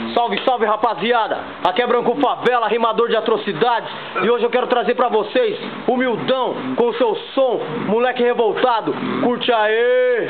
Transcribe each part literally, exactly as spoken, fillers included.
Salve, salve, rapaziada! Aqui é Branco Favela, rimador de atrocidades. E hoje eu quero trazer pra vocês Humildão com o seu som, moleque revoltado. Curte aí!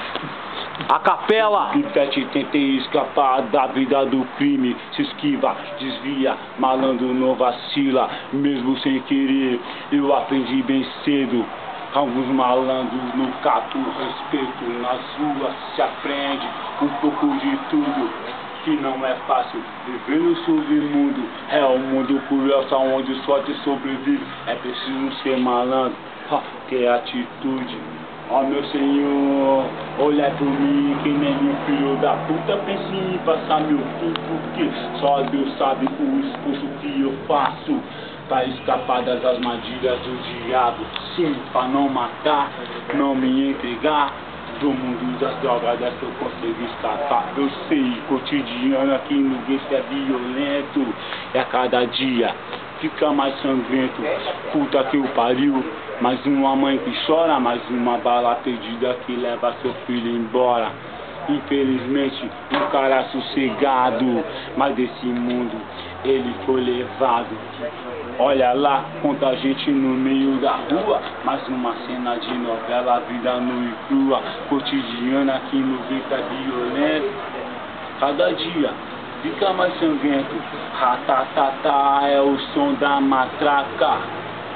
A capela. Pipete, tentei escapar da vida do crime. Se esquiva, desvia, malandro não vacila. Mesmo sem querer, eu aprendi bem cedo. Alguns malandros no cato, respeito. Nas ruas se aprende um pouco de tudo, que não é fácil viver no submundo. É um mundo curioso onde só te sobrevive. É preciso ser malandro, ter atitude. Ó meu senhor, olha por mim que nem um filho da puta. Pense em passar meu fim, porque só Deus sabe o esforço que eu faço pra escapar das armadilhas do diabo. Sim, pra não matar, não me entregar do mundo das drogas, dessa eu consigo escapar. Eu sei, cotidiano aqui no gueto é violento, e a cada dia fica mais sangrento. Puta que o pariu, mais uma mãe que chora, mais uma bala perdida que leva seu filho embora. Infelizmente, um cara sossegado, mas desse mundo ele foi levado. Olha lá, quanta gente no meio da rua, mais uma cena de novela, vida nua e crua, cotidiana aqui no gueto é violento. Cada dia fica mais sangrento, ratatatá é o som da matraca.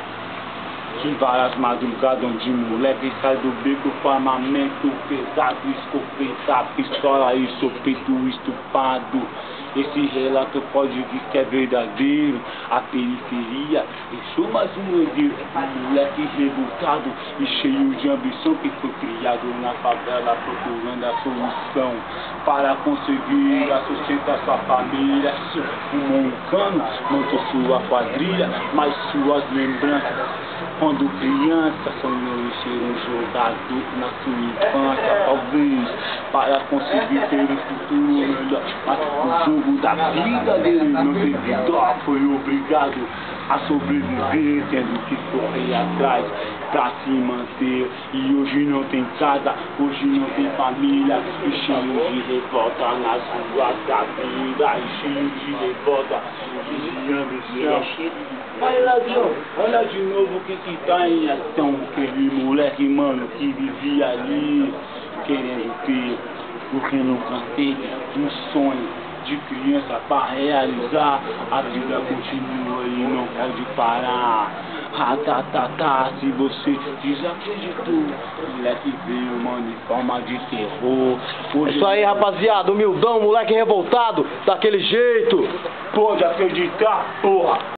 Que várias madrugadas onde moleque sai do beco com armamento pesado, escopeta, pistola e sopeto estupado. Esse relato pode vir que é verdadeiro. A periferia deixou mais um herdeiro, um moleque revoltado e cheio de ambição, que foi criado na favela procurando a solução para conseguir a sustentar sua família. Fumou um cano, montou sua quadrilha, mas suas lembranças quando criança sonhou em ser um jogador na sua infância, talvez para conseguir ter um futuro melhor. Mas o jogo da vida dele não teve dó, foi obrigado a sobreviver, tendo que correr atrás pra se manter. E hoje não tem casa, hoje não tem família, e cheio de revolta nas ruas da vida, e cheio de revolta e de ambição. Vai ladrão, olha de novo o que que tá em ação. Aquele moleque, mano, que vivia ali querendo ter, porque nunca teve um sonho de criança pra realizar. A vida continua e não pode parar. Ratatatá, se você desacreditou, o moleque veio, mano, em forma de terror. É isso aí, rapaziada, Humildão, moleque revoltado, daquele jeito. Pode acreditar, porra.